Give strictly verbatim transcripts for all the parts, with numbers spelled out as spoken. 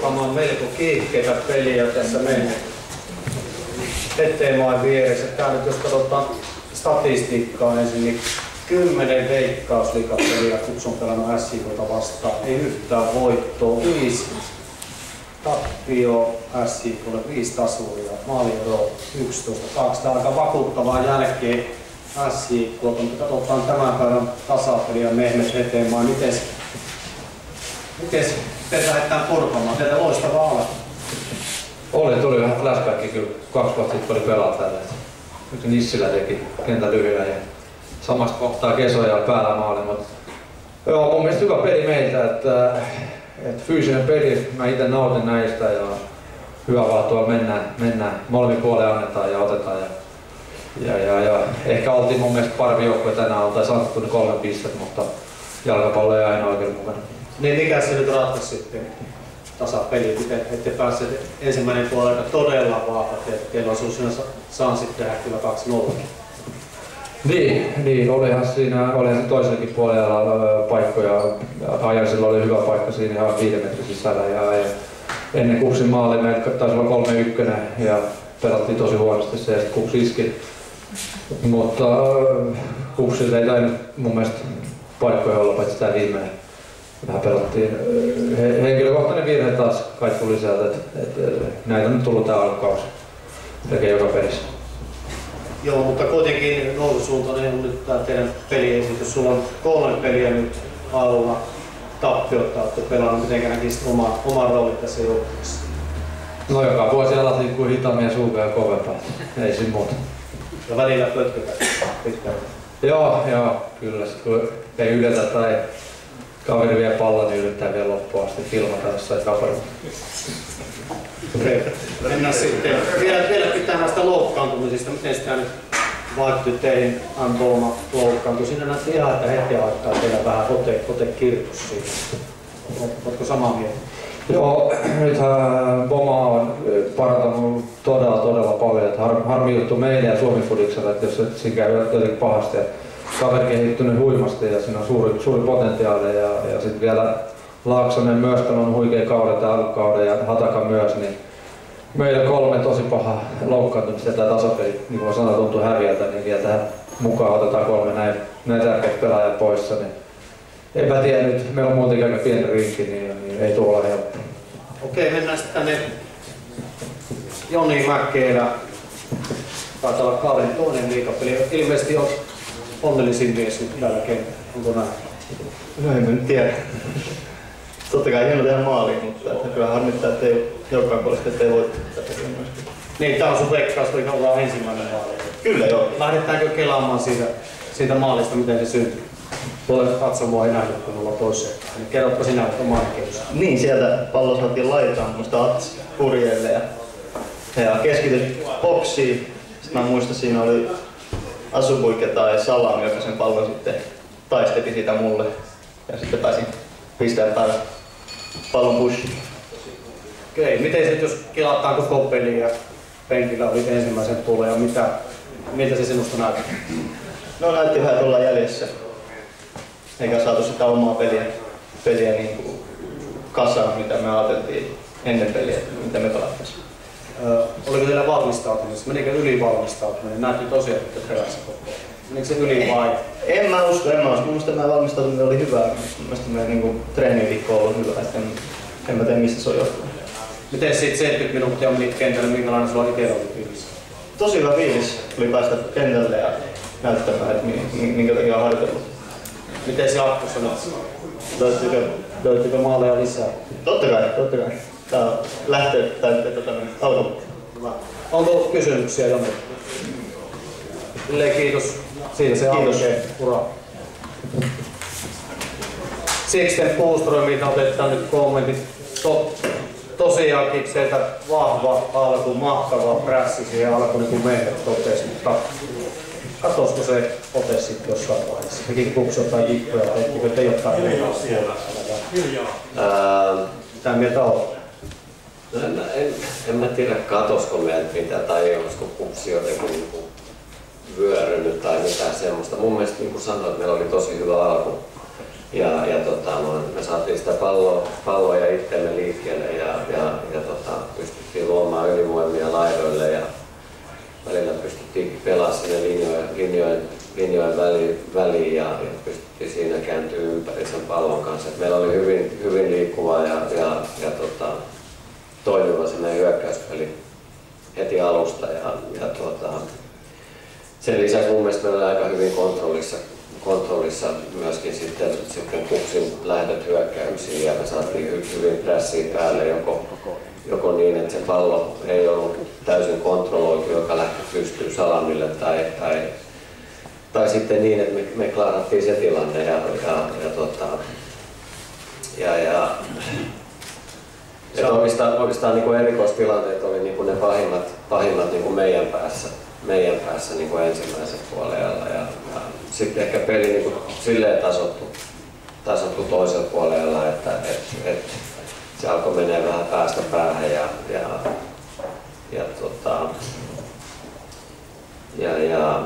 purkamaan melko kiihkeitä peliä tässä meidän eteen vieressä. Tää nyt jos katsotaan statistiikkaa ensin, niin kymmenen veikkausliigapeliä Kups on pelannut S J K:ta vastaan. Ei yhtään voittoa, viisi tappio S J K:lle, viisi tasuria, maaliero yksitoista kaksi. Tää on aika vakuuttavaa jälkeen S J K:lta, mutta katsotaan tämän päivän tasapeliä Mehmet Hetemaa. Mites, mites te lähdetään purkamaan? Teitä loistavaa alku. Oli, tuli vähän flashbacki kyllä. Kaksi vuotta sitten oli pelaa tällä. Nyt Nissilä teki kentän lyhyellä ja samasta kohtaa kesoja päällä maali. Mutta joo, mun mielestä hyvä peli meiltä, että, että fyysinen peli, mä itse nautin näistä ja hyvä vaan tuolla mennään, mennään. Molemmin puoleen annetaan ja otetaan. Ja, ja, ja, ja ehkä oltiin mun mielestä parempi joukkue tänään, oltais annettu ne kolme pistettä, mutta jalkapallo ei aina oikein mukana. Niin mikä se nyt ratkaisi sitten tasapeliin, miten ette päässeet ensimmäinen puolella todella vahva, että teillä olisi saanut sitten tehdä kyllä kaksi nolla. Niin, niin, olihan siinä olihan se toisellakin puolella paikkoja. Ajaisilla oli hyvä paikka siinä ihan viiden metrin sisällä ja, ja ennen Kupsin maali meillä taisi olla kolme yksi ja pelattiin tosi huonosti se ja sitten Kups iski. Mutta Kupsilla ei tainnut mun mielestä paikkoja olla paitsi tää viimeinen. Vähän pelattiin. Henkilökohtainen virhe taas kai tuli sieltä, että et, näitä on nyt tullut tää alkukausi. Tekee joka pelissä. Joo, mutta kuitenkin noususuuntainen on nyt tää teidän peliesitys. Sulla on kolme peliä nyt alla. Tappiota olette pelannut, mitenkä näkisit oma, oma rooli tässä joukkueessa? No joka vuosi alat kuin hitaammin ja suupea kovempaa. Ei siinä muuta. Ja välillä pötkötä pitkään. Joo, joo, kyllä. Sit kun ei yletä tai kaveri vie pallon, niin yrittää vielä loppuun asti filmata jossain kaparilla. Okei, mennään sitten. Vielä, vielä pitää näistä loukkaantumisista. Miten sitä nyt vaattui teihin Antooma loukkaantui? Siinä näytti ihan, että hetken aikaa teillä vähän ote, ote kirkus siitä. Oletko samaa mieltä? Joo, nythän Boma on parantanut todella todella paljon. Että har, harmi juttu meille ja Suomi-fudiksella, että jos siinä käy jotenkin pahasti. Kaveri kehittynyt huimasti ja siinä on suuri, suuri potentiaali ja, ja sitten vielä Laaksonen myös on huikea kauden tai alkukauden ja Hataka myös, niin meillä kolme tosi paha loukkaantumista ja tämä tasapeli, niin kuin sanoin, tuntuu häviältä, niin vielä tähän mukaan otetaan kolme näin, näin tärkeät pelaajat poissa. Niin enpä tiedä nyt, meillä on muutenkin aika pieni rinkki, niin, niin ei tuolla ole helppoa. Okei, mennään sitten tänne Joni Mäkelä. Taitaa olla kauden toinen liigapeli. Ilmeisesti on onnellisin mies nyt tällä kentällä. Onko näin? No en nyt tiedä. Totta kai hieno tehdä maaliin, mutta että kyllä harmittaa, että ei joukkaan puolesta ettei voi tätä myöskin. Niin, tää on sun veikkaus, kun ollaan ensimmäinen maali. Kyllä joo. Lähdetäänkö kelaamaan siitä, siitä maalista, miten se syntyi? Tuolle katsomoa ei nähnyt, kun ollaan toiseen. Niin kerrotko sinä, että on maankeus? Niin, sieltä pallo saatiin laitaan muista Ats kurjeille ja, ja keskityt boksiin. Sitten mä muistan, siinä oli Asubuike tai Salam, joka sen pallon sitten taisteli siitä mulle. Ja sitten pääsin pistää päälle pallon pushiin. Okei, miten sitten jos kelataan koko peli ja penkillä oli ensimmäisen puolen ja mitä, miltä se sinusta näyttää? No näytti vähän tuolla jäljessä. Eikä saatu sitä omaa peliä, peliä niin kuin kasaan, mitä me ajateltiin ennen peliä, mitä me pelattaisiin. Öö, oliko teillä valmistautumista? Menikö ylivalmistautuminen? Näytti tosiaan, että perässä koko ajan. Menikö se yli vai? En mä usko, en mä usko. Mun mielestä tämä valmistautuminen oli hyvä. Mun mielestä meidän niin treeniviikko on ollut hyvä. En, en mä tiedä mistä se on johtunut. Miten siitä seitsemänkymmentä minuuttia menit kentälle, minkälainen sulla itsellä oli fiilis? Tosi hyvä fiilis. Tuli päästä kentälle ja näyttämään, että minkä takia on harjoitellut. Miten se jatkossa nyt? Löytyykö, löytyykö maaleja lisää? Totta kai, totta kai. Tää on lähtee tai tota, alkaa. Onko kysymyksiä Joni? Ville, kiitos. Siitä se alkee. Ura. Sixten Puuströmiltä otetaan nyt kommentit. To, tosiaan Kipseltä vahva alku, mahtava prässi siihen alkuun, niin kuin meille totesi, mutta katosko se ote sitten jossain vaiheessa? Tekin Kups jotain jippoja, teettikö te jotain muuta siellä? Mitä mieltä on? No en, en, en mä tiedä katosko meiltä mitä tai olisiko Kupsi jotenkin niin vyörynyt tai mitään semmoista. Mun mielestä niin kuin sanoin, meillä oli tosi hyvä alku. Ja, ja tota, me saatiin sitä palloa, palloa ja itsemme liikkeelle ja, ja pallon kanssa. Et meillä oli hyvin, hyvin liikkuva ja, ja, ja tota, toimiva se meidän hyökkäyspeli heti alusta. Ja, ja tota, sen lisäksi mun mielestä meillä oli aika hyvin kontrollissa, kontrollissa myöskin sitten, sitten Kupsin lähdöt hyökkäyksiin ja me saatiin hyvin prässiä päälle joko, joko niin, että se pallo ei ollut täysin kontrolloitu, joka lähti pystyyn Salamille tai, tai, tai sitten niin, että me, me klaarattiin se tilanne ja, ja, ja, tota, ja, ja että oikeastaan, oikeastaan niin kuin erikoistilanteet oli niin kuin ne pahimmat, pahimmat niin kuin meidän päässä. meidän päässä niin kuin ensimmäisen puolella ja, ja sitten ehkä peli niin kuin silleen tasottu, tasottu toisella puolella, että et, et se alkoi menee vähän päästä päähän ja, ja, ja, tota, ja, ja,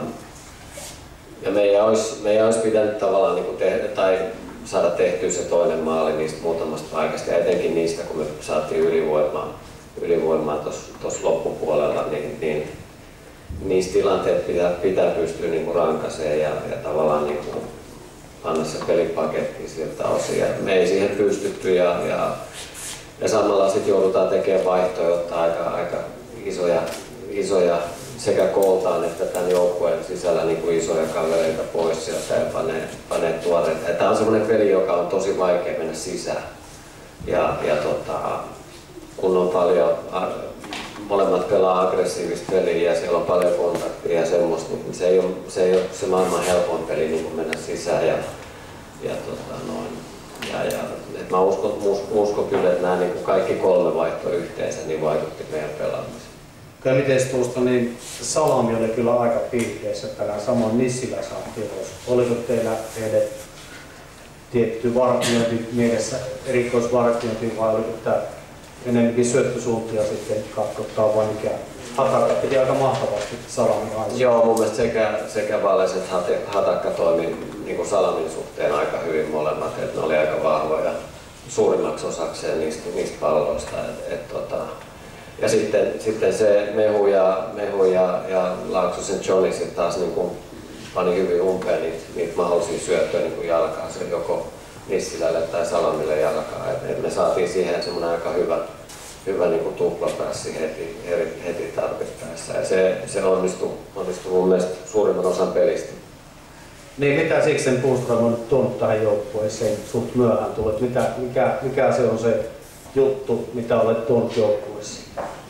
ja meidän, olisi, meidän olisi pitänyt tavallaan niin kuin tehdä, tai saada tehtyä se toinen maali niistä muutamasta paikasta ja etenkin niistä, kun me saatiin ylivoimaa, ylivoimaa tuossa loppupuolella, niin, niin niissä tilanteet pitää, pitää pystyä niinku rankaseen ja, ja tavallaan niinku panna se pelipakettiin siltä osin. Me ei siihen pystytty ja, ja, ja samalla sitten joudutaan tekemään vaihtoja, ottaa aika, aika isoja, isoja sekä kooltaan että tämän joukkueen sisällä niinku isoja kavereita pois sieltä ja panee, panee tuoreita. Tämä on semmoinen peli, joka on tosi vaikea mennä sisään. Ja, ja tota, kun on paljon molemmat pelaa aggressiivista peliä ja siellä on paljon kontaktia ja semmoista, niin se ei ole se, ei ole se maailman helpoin peli niin kuin mennä sisään. Ja, ja, tota, noin. ja, ja et mä uskon, uskon kyllä, että nämä niin kuin kaikki kolme vaihtoa yhteensä niin vaikutti meidän pelaamiseen. Kyllä miten tuosta, niin Salami oli kyllä aika piirteessä tällä samoin Nissilä saatiin ulos. Oliko teillä heille tietty vartiointi mielessä, erikoisvartiointi vai oliko tämä enemmänkin syöttösuuntia sitten katsottaa vain mikä Hatakka piti aika mahtavasti Salamin aikaa. Joo, mun mielestä sekä, sekä Valles että Hatakka toimi niin kuin Salamin suhteen aika hyvin molemmat, että ne oli aika vahvoja suurimmaksi osakseen niistä, niistä palloista. Et, et, tota, ja sitten, sitten se Mehu ja, Mehu ja, ja Laaksosen Johnny sitten taas niin kuin pani hyvin umpeen niitä, niitä mahdollisia syöttöjä niin kuin jalkaan, se joko Nissilälle tai Salamille jalkaa. Et, et me saatiin siihen semmoinen aika hyvä, hyvä niin kuin tuplaprässi heti, heti tarvittaessa. Ja se, se onnistui, onnistui mun mielestä suurimman osan pelistä. Niin mitä Sixten Puhlström on tuonut tähän joukkueeseen suht myöhään tullut? Mitä, mikä, mikä se on se juttu, mitä olet tuonut joukkueeseen?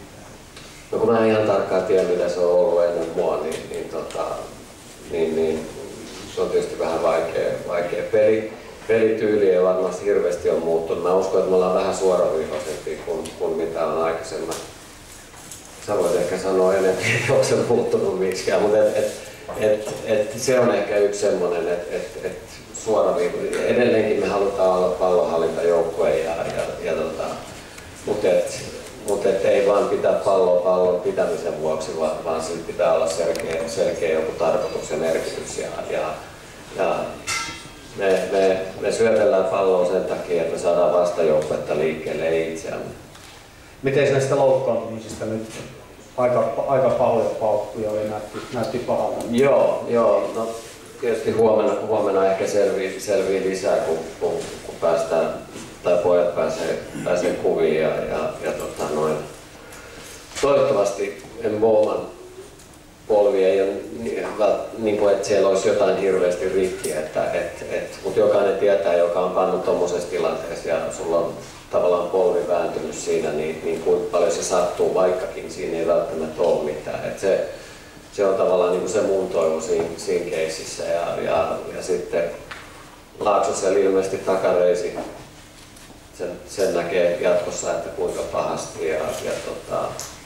No kun mä en ihan tarkkaan tiedä mitä se on ollut ennen mua, niin, niin, tota, niin, niin se on tietysti vähän vaikea, vaikea peli. Pelityyli ei varmasti hirveästi ole muuttunut. Mä uskon, että me ollaan vähän suoraviivaisempia kuin, kuin mitä on aikaisemmin. Sä voit ehkä sanoa enemmän, että onko se muuttunut miksikään, mutta et, et, et, et se on ehkä yksi semmoinen, että et, et suoraviivainen. Edelleenkin me halutaan olla pallonhallintajoukkue, ja, ja, ja tota, mutta et, mut et ei vaan pitää palloa pallon pitämisen vuoksi, vaan, vaan sillä pitää olla selkeä, selkeä joku tarkoitus ja merkitys. Ja, ja, ja Me, me, me syötellään palloa sen takia, että me saadaan vastajoukkuetta liikkeelle, ei itseämme. Miten näistä loukkaantumisista nyt? Aika, aika pahoja paukkuja oli, näytti, näytti pahalta. Joo, joo. No, tietysti huomenna, huomenna ehkä selvii, selvii lisää, kun, kun, kun päästään, tai pojat pääsee, pääsee kuviin. Ja, ja, ja tota noin. Toivottavasti Mboman polvi ei ole niin kuin, että siellä olisi jotain hirveästi rikkiä, että, et, et, mutta jokainen tietää, joka on pannut tuommoisessa tilanteessa ja sulla on tavallaan polvi vääntynyt siinä, niin, niin kuinka paljon se sattuu, vaikkakin siinä ei välttämättä ole mitään. Et se, se on tavallaan niin kuin se mun toivo siinä, siinä keississä ja, ja, ja sitten Laaksosella ilmeisesti takareisi, sen, sen näkee jatkossa, että kuinka pahasti ja, ja, tota,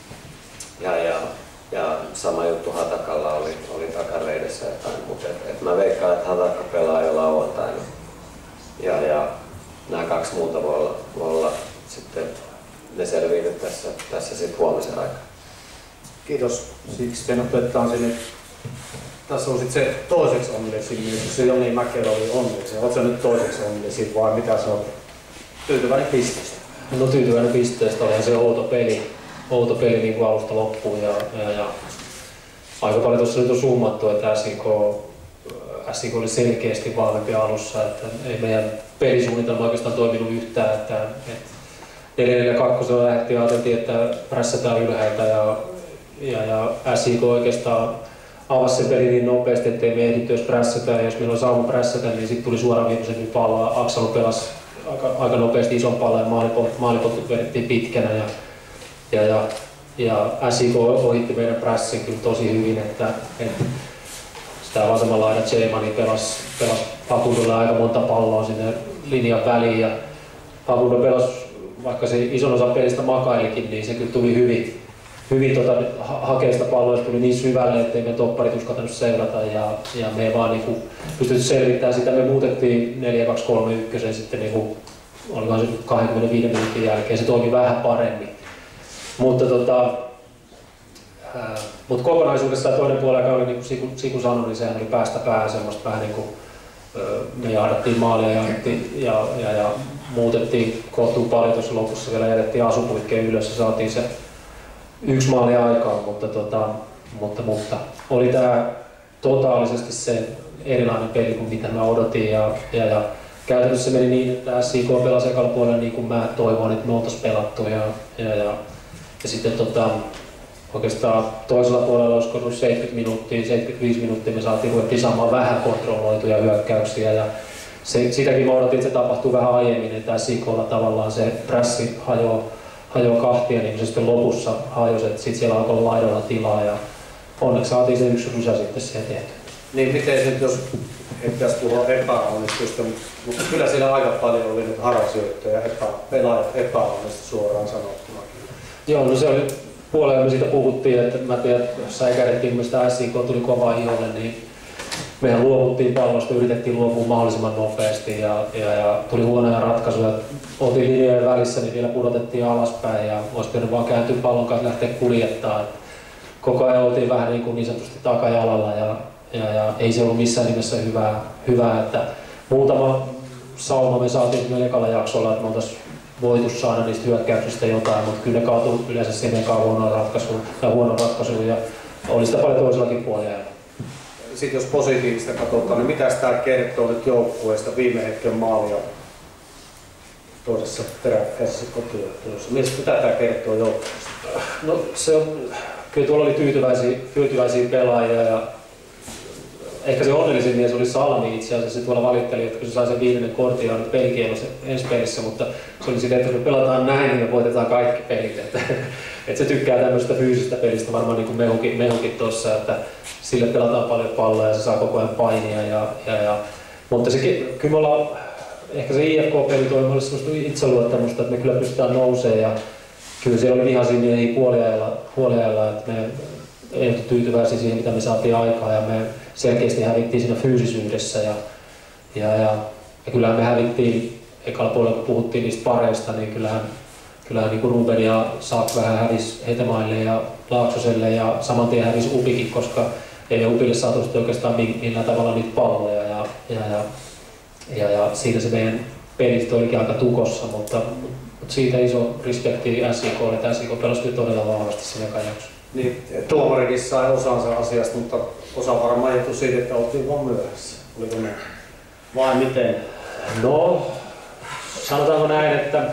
ja, ja Ja sama juttu Hatakalla oli, oli takareidessä jotain, mutta et, et mä veikkaan, että Hatakka pelaa jo lauantaina. Ja, ja nämä kaksi muuta voi olla, voi olla sitten, ne selviinyt tässä, tässä sitten huomisen aikaa. Kiitos. Siksi otetaan sinne. Tässä on sitten se toiseksi onnellisin mies, se Joni Mäkelä oli onnellisin. Oletko nyt toiseksi onnellisin vai mitä se on? Tyytyväinen pisteestä? No tyytyväinen pisteestä, olihan se outo peli. outo peli niin kuin alusta loppuun ja, ja, ja aika paljon tuossa nyt on summattu, että S I K S I K oli selkeästi vahvempi alussa, että ei meidän pelisuunnitelma oikeastaan toiminut yhtään. Että, että neljä neljä kaksi lähdettiin ja ajateltiin, että prässätään ylhäältä ja, ja, ja S I K oikeastaan avasi sen pelin niin nopeasti, ettei me ehditty jos prässätään. Ja jos meillä on sauma prässätä, niin sitten tuli suoraan viimeisenkin palloa. Aksalu pelasi aika, aika nopeasti ison pallon ja maalipot, maalipotkut vedettiin pitkänä. Ja, ja, ja, ja S I K ohitti meidän prässin kyllä tosi hyvin, että, että sitä vasemmalla aina J-Mani pelasi, pelasi Fakundolle aika monta palloa sinne linjan väliin. Ja Fakundo pelasi, vaikka se ison osa pelistä makailikin, niin se kyllä tuli hyvin. Hyvin tota, ha hakeista palloista tuli niin syvälle, ettei me topparit uskaltanut seurata ja, ja me ei vaan niinku pystytty selvittämään sitä. Me muutettiin neljä kaksi kolme yksi sitten niinku, olikohan se kaksikymmentäviisi minuutin jälkeen, se toimi vähän paremmin. Mutta tota, ää, mut kokonaisuudessaan toinen puoli oli, niin kuin Siku, Siku sanoi, niin sehän oli päästä päähän semmoista vähän niin kuin me jahdattiin maalia ja, ja, ja, ja muutettiin kohtuun paljon tuossa lopussa, vielä jätettiin asupuikkeen ylös ja saatiin se yksi maali aikaan, mutta, tota, mutta, mutta oli tämä totaalisesti se erilainen peli kuin mitä mä odotin ja, ja, ja käytännössä se meni niin, että S I K pelasi ekalla puolella niin kuin mä toivoin, että me oltaisiin pelattu ja, ja, ja, ja sitten tota, oikeastaan toisella puolella olisiko ollut seitsemänkymmentä minuuttia, seitsemänkymmentäviisi minuuttia me saatiin ruvettiin saamaan vähän kontrolloituja hyökkäyksiä ja se, sitäkin mä odotin, että se tapahtuu vähän aiemmin, että S I K:lla tavallaan se prässi hajoaa hajoaa kahtia, niin se sitten lopussa hajosi, että sitten siellä alkoi laidalla tilaa ja onneksi saatiin se yksi rysä sitten siihen tehty. Niin miten se nyt, jos et tässä puhua epäonnistusta, mutta kyllä siinä aika paljon oli nyt harasyöttöjä ja epä, pelaajat epäonnistu suoraan sanottuna. Joo, no se oli puolella me siitä puhuttiin, että mä tiedän, että jos säikähdettiin, kun sitä S I K tuli kovaa iholle, niin mehän luovuttiin pallosta, yritettiin luopua mahdollisimman nopeasti ja, ja, ja tuli huonoja ratkaisuja. Oltiin linjojen välissä, niin vielä pudotettiin alaspäin ja olisi pitänyt vaan kääntyä pallon kanssa lähteä kuljettaa. Koko ajan oltiin vähän niin, kuin niin sanotusti takajalalla ja, ja, ja ei se ollut missään nimessä hyvää, hyvää että muutama sauma me saatiin siinä ekalla jaksolla, että me oltaisiin voitu saada niistä hyökkäyksistä jotain, mutta kyllä ne kaatui yleensä siihen ekaan huonoon ratkaisuun, tai huonoon ratkaisuun ja oli sitä paljon toisellakin puolella. Sitten jos positiivista katsotaan, niin mitä tämä kertoo nyt joukkueesta viime hetken maalia toisessa peräkkäisessä kotiottelussa? Mitä tämä kertoo joukkueesta? No se on, kyllä tuolla oli tyytyväisiä, tyytyväisiä pelaajia ja ehkä se onnellisin mies oli Salmi itse asiassa. Se tuolla valitteli, että kun se sai sen viimeinen kortin ja on pelikielossa ensi pelissä, mutta se oli silleen, että jos me pelataan näin, niin me voitetaan kaikki pelit. Että, että se tykkää tämmöistä fyysistä pelistä varmaan niin kuin mehukin, mehukin tuossa, että sille pelataan paljon palloa ja se saa koko ajan painia. Ja, ja, ja, mutta se, kyllä me ollaan, ehkä se I F K-peli toi meille sellaista itseluottamusta, että me kyllä pystytään nousemaan ja kyllä siellä oli vihaisia miehiä puoliajalla, puoliajalla, että me ei oltu tyytyväisiä siihen, mitä me saatiin aikaa ja me selkeästi hävittiin siinä fyysisyydessä ja, ja, ja, ja kyllähän me hävittiin, ekalla puolella kun puhuttiin niistä pareista, niin kyllähän, kyllähän niin kuin Ruben ja Saak vähän hävisi Hetemaille ja Laaksoselle ja saman tien hävisi Upikin, koska ei me Upille saatu oikeastaan millään tavalla niitä palloja ja, ja, ja, ja, ja siinä se meidän pelit olikin aika tukossa, mutta, mutta siitä iso respekti S I K:lle, että S I K pelasi todella vahvasti siinä ekan jakson. Niin, tuomarikin sai osansa asiasta, mutta osa varmaan johtui siitä, että oltiin vaan myöhässä. Oliko näin? Vai miten? No, sanotaanko näin, että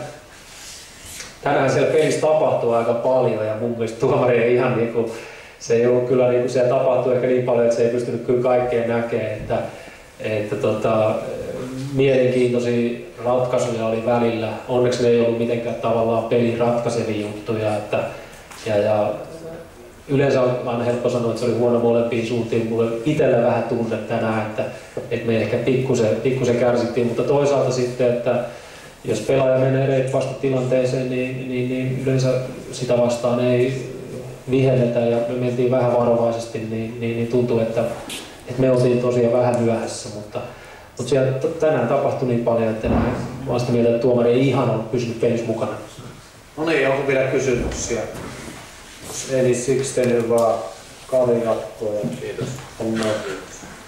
tänään siellä pelissä tapahtuu aika paljon ja mun mielestä tuomari ei ihan niinku, se ei ollut kyllä niinku, siellä tapahtui ehkä niin paljon, että se ei pystynyt kyllä kaikkea näkemään, että, että tota, mielenkiintoisia ratkaisuja oli välillä. Onneksi ne ei ollut mitenkään tavallaan pelin ratkaisevia juttuja, että, ja, ja yleensä on aina helppo sanoa, että se oli huono molempiin suuntiin. Mulle itsellä vähän tunne tänään, että, että me ehkä pikkusen, pikkusen kärsittiin, mutta toisaalta sitten, että jos pelaaja menee reippaasti tilanteeseen, niin, niin, niin yleensä sitä vastaan ei vihelletä ja me mentiin vähän varovaisesti, niin, niin, niin tuntuu, että, että me oltiin tosiaan vähän myöhässä, mutta, mutta siellä tänään tapahtui niin paljon, että mä olen sitä mieltä, että tuomari ei ihan ollut pysynyt pelissä mukana. No niin, onko vielä kysymyksiä? Eli Sixten hyvää Kali jatkoa. Kiitos.